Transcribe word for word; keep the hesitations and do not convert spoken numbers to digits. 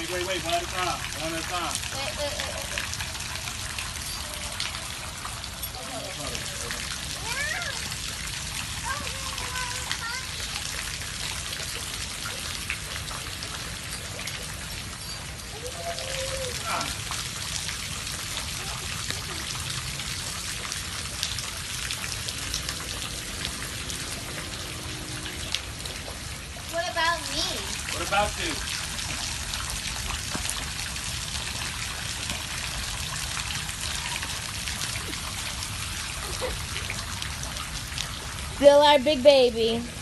Wait, wait, wait. One at a time. One at a time. Wait, wait, wait, wait. What about me? What about you? Still our big baby.